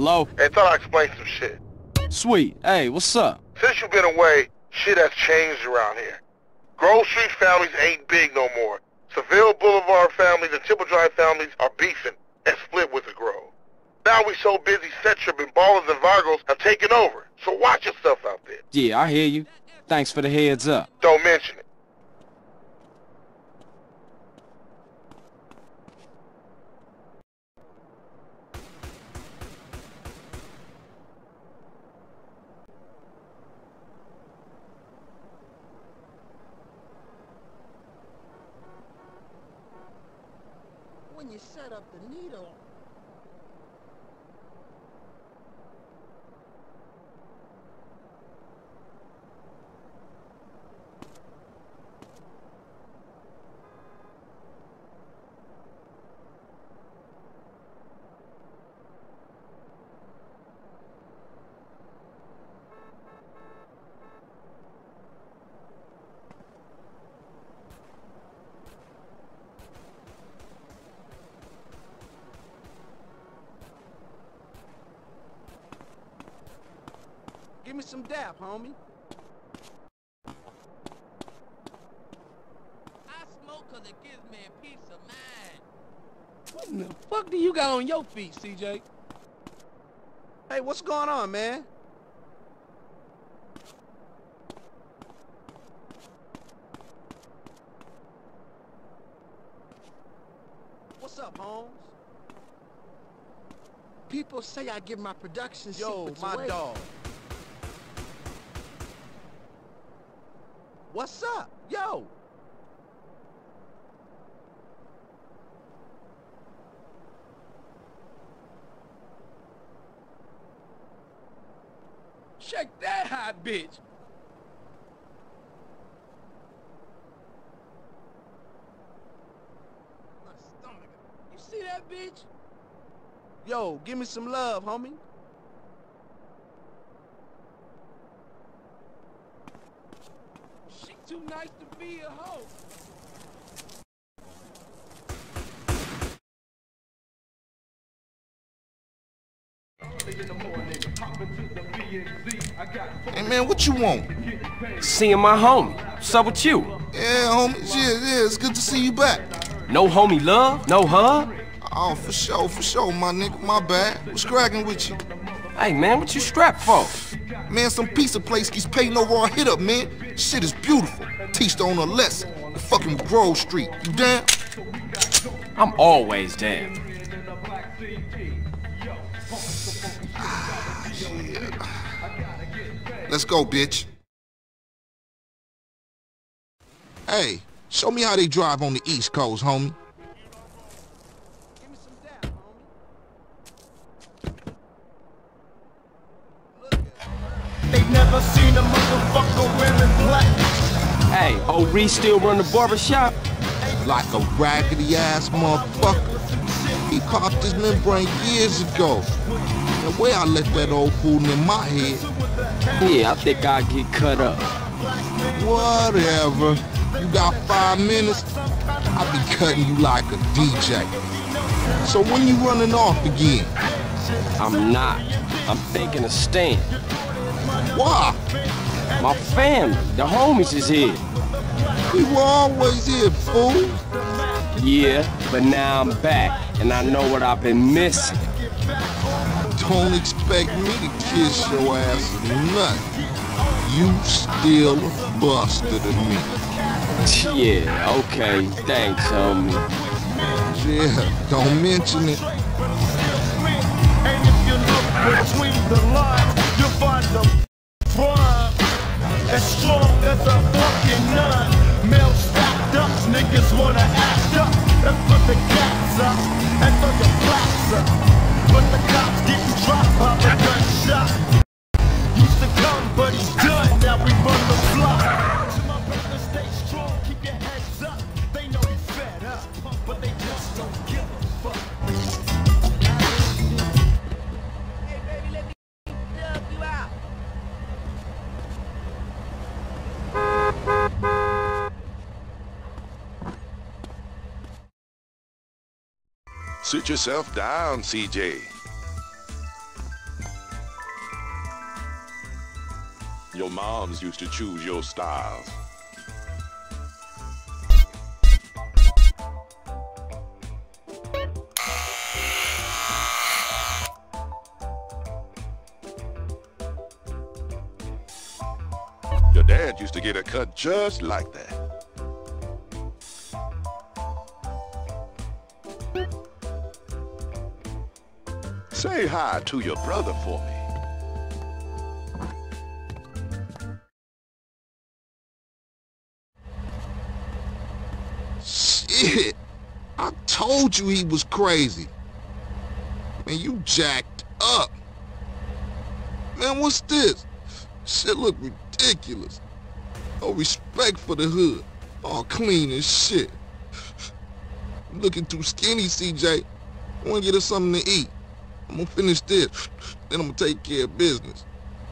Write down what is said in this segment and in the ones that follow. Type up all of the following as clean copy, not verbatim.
Hello? Hey, thought I'd explain some shit. Sweet. Hey, what's up? Since you've been away, shit has changed around here. Grove Street families ain't big no more. Seville Boulevard families and Temple Drive families are beefing and split with the Grove. Now we so busy, Set-Trip and Ballers and Vargos have taken over. So watch yourself out there. Yeah, I hear you. Thanks for the heads up. Don't mention it. When you set up the needle. Give me some dap, homie. I smoke 'cause it gives me a peace of mind. What in the fuck do you got on your feet, CJ? Hey, what's going on, man? What's up, Holmes? People say I give my production secrets away. Yo, my dog. What's up? Yo! Check that hot bitch! My stomach. You see that bitch? Yo, give me some love, homie. She too nice to be a hoe. Hey man, what you want? Seeing my homie. What's up with you? Yeah, homie. Yeah, it's good to see you back. No homie love? No hug? Oh, for sure, my nigga. My bad. What's cracking with you? Hey man, what you strapped for? Man, some pizza place keeps paying over our hit up, man. Shit is beautiful. Teach the owner a lesson. The fucking Grove Street. You down? I'm always down. Shit. Let's go, bitch. Hey, show me how they drive on the East Coast, homie. Give me some dap, homie. They've never seen a motherfucker wearing black. Hey, old Reese still run the barbershop? Like a raggedy ass motherfucker. He popped his membrane years ago. The way I let that old fool in my head. Yeah, I think I'll get cut up. Whatever. You got 5 minutes, I'll be cutting you like a DJ. So when you running off again? I'm not. I'm taking a stand. Why? My family, the homies is here. We were always here, fool. Yeah, but now I'm back, and I know what I've been missing. Don't expect me to kiss your ass or nothing. You still a buster to me. Yeah, okay, thanks, homie. Yeah, don't mention it. And if you look between the lines, you'll find the crime as strong as a fucking nun. Male stacked up, niggas wanna act up. That's put the cats up and throw your flats up. But the cops getting dropped by the gunshot. Used to come, but he's done. Now we run the block. To my brother, stay strong, keep your heads up. They know he's fed up, but they just don't give a fuck. Hey, baby, let me dub you out. Sit yourself down, CJ. Your moms used to choose your styles. Your dad used to get a cut just like that. Say hi to your brother for me. Shit! I told you he was crazy. Man, you jacked up. Man, what's this? Shit look ridiculous. No respect for the hood. All clean as shit. You looking too skinny, CJ. I wanna get us something to eat. I'm gonna finish this, then I'm gonna take care of business.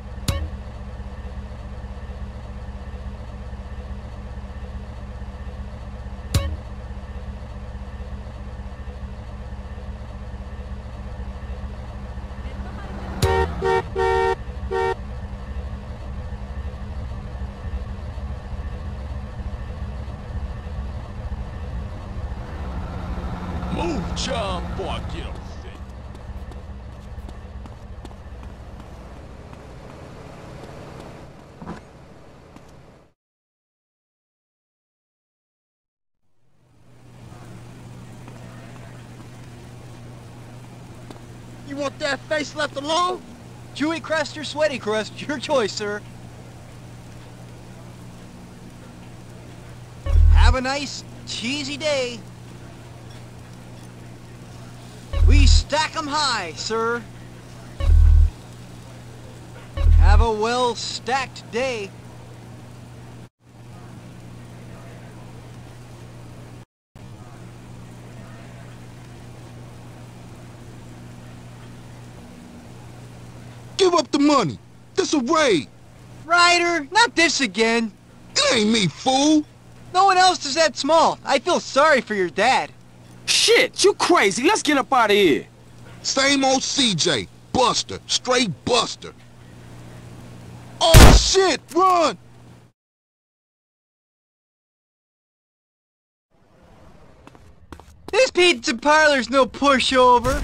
Move, chum, boy, get him. You want that face left alone? Chewy crust or sweaty crust, your choice, sir. Have a nice, cheesy day. We stack 'em high, sir. Have a well-stacked day. Give up the money. This a raid. Ryder, not this again. It ain't me, fool. No one else is that small. I feel sorry for your dad. Shit, you crazy. Let's get up out of here. Same old CJ. Buster. Straight Buster. Oh, shit! Run! This pizza parlor's no pushover.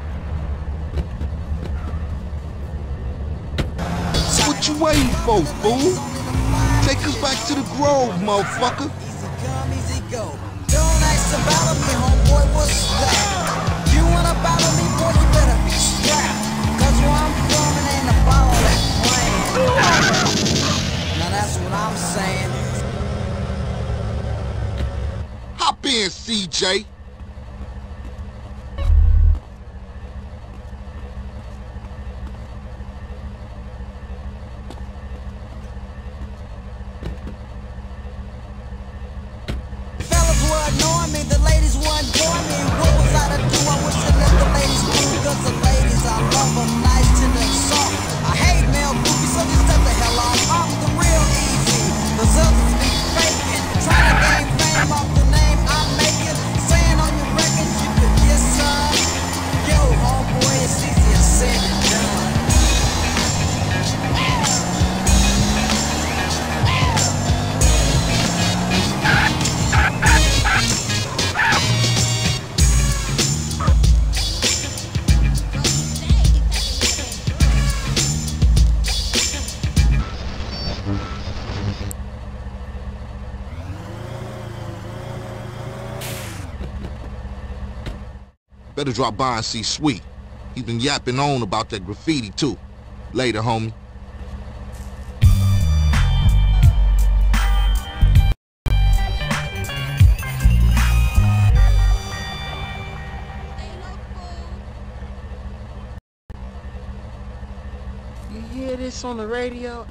What you waiting for, fool? Take us back to the Grove, motherfucker. Easy come, easy go. Don't ask about me, homeboy, what's that? You wanna battle me, boy, you better be strapped. Cause where I'm from, it ain't a bottle that's playing. Now that's what I'm saying. Hop in, CJ. Ignoring me, the ladies weren't joining me. What was I to do? I wish I let the ladies do. Cause the ladies, I love them nice, tender, and soft. I hate male groupies, so just step the hell off. I'm the real easy. Cause others be faking. Trying to gain fame off the name I'm making. Saying on your records you could get some. Yo, homeboy, it's easier said than done. Better drop by and see Sweet. He's been yapping on about that graffiti, too. Later, homie. You hear this on the radio?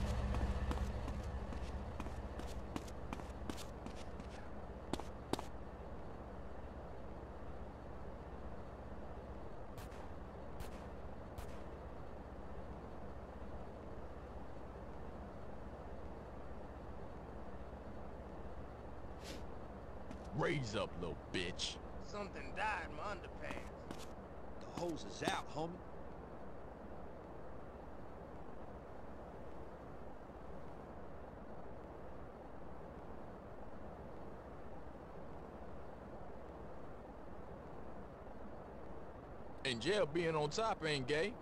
Raise up, little bitch. Something died in my underpants. The hose is out, homie. In jail, being on top ain't gay.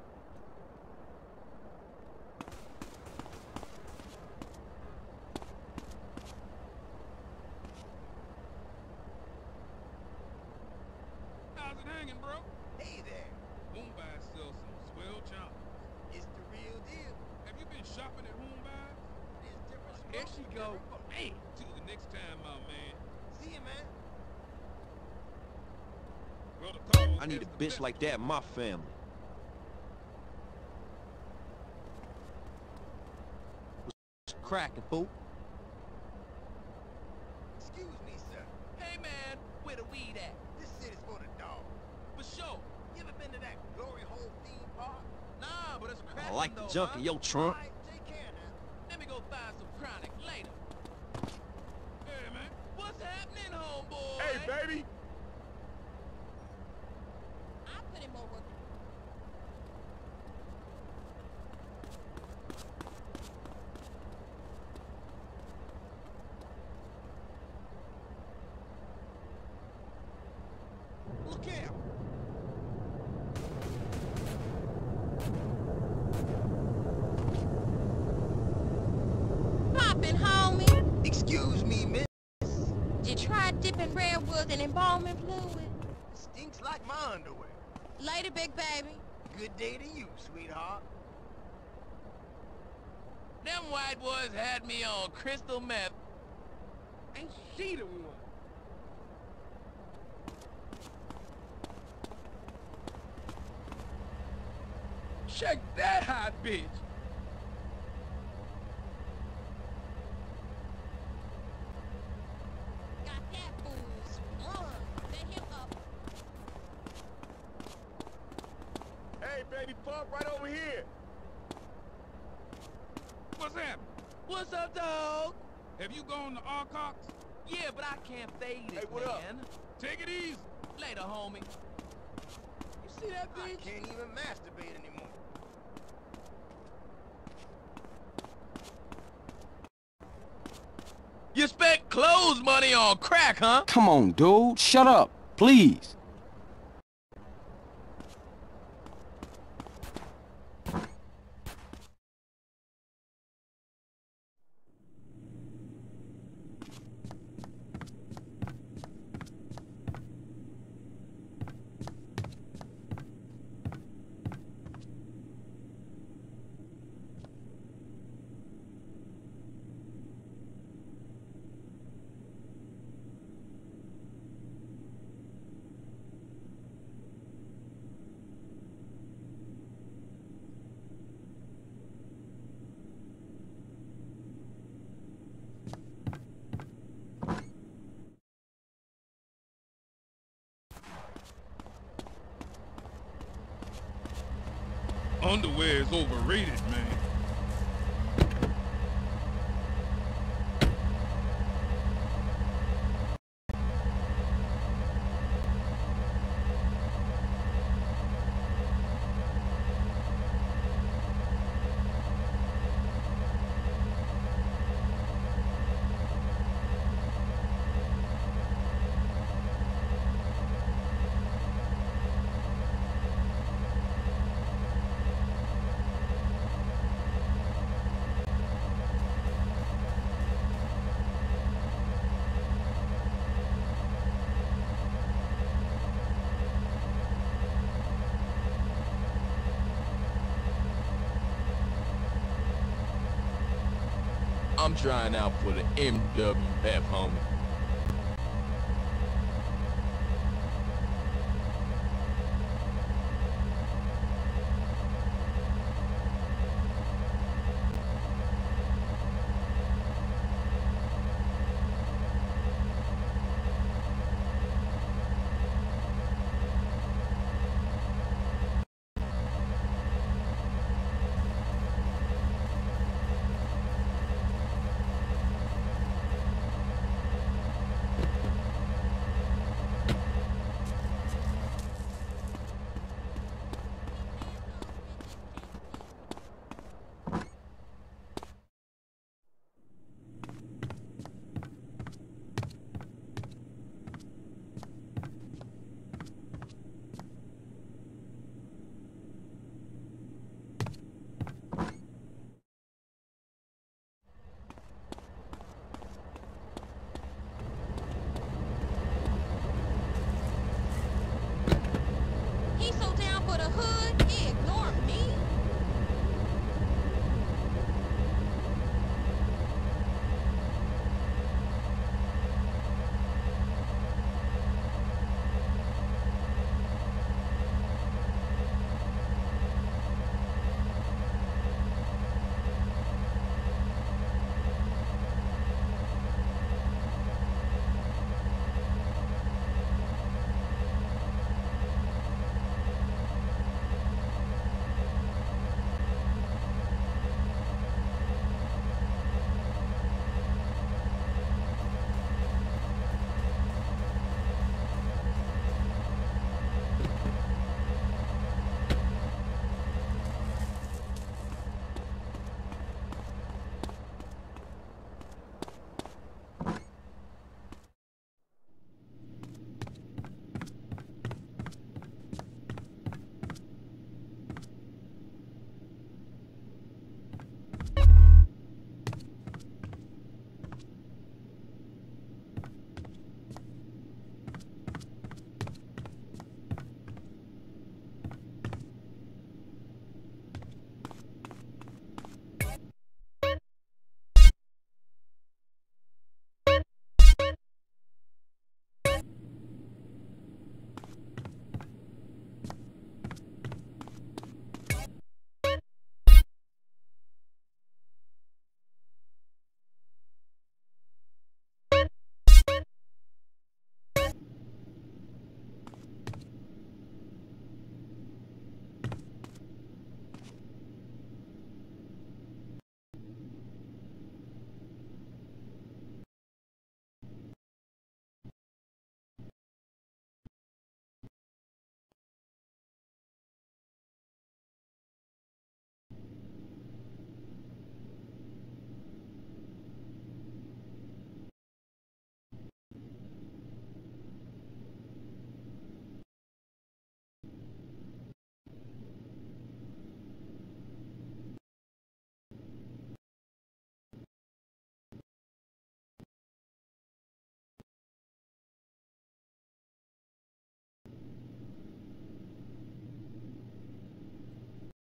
How's it hanging, bro? Hey there. Mumbai sells some swell chompers. It's the real deal. Have you been shopping at Mumbai? There's different There strokes she for go. different folks. Hey, till the next time, my man. See you, man. Brother Carl I need a has the bitch best like that in my family. What's cracking, fool? Excuse me, sir. Hey man, where the weed at? This shit is for the dog. For sure. You ever been to that Glory Hole theme park? Nah, but it's cracking I like the though, junk huh? in your trunk. All right, take care now. Let me go find some chronic later. Hey, man. What's happening, homeboy? Hey, baby! I put in more work. Look here. Poppin', homie. Excuse me, miss. You tried dipping redwood in embalming fluid? Stinks like my underwear. Later, big baby. Good day to you, sweetheart. Them white boys had me on crystal meth. Ain't she the one? Check that hot bitch. Got that booze. Let him up. Hey, baby, pump right over here. What's happening? What's up, dog? Have you gone to Arcox? Yeah, but I can't fade it, Hey, what up? man. Take it easy. Later, homie. You see that I bitch? can't even masturbate anymore. You spent clothes money on crack, huh? Come on, dude. Shut up, please. Underwear is overrated, man. I'm trying out for the MWF, homie. the hood.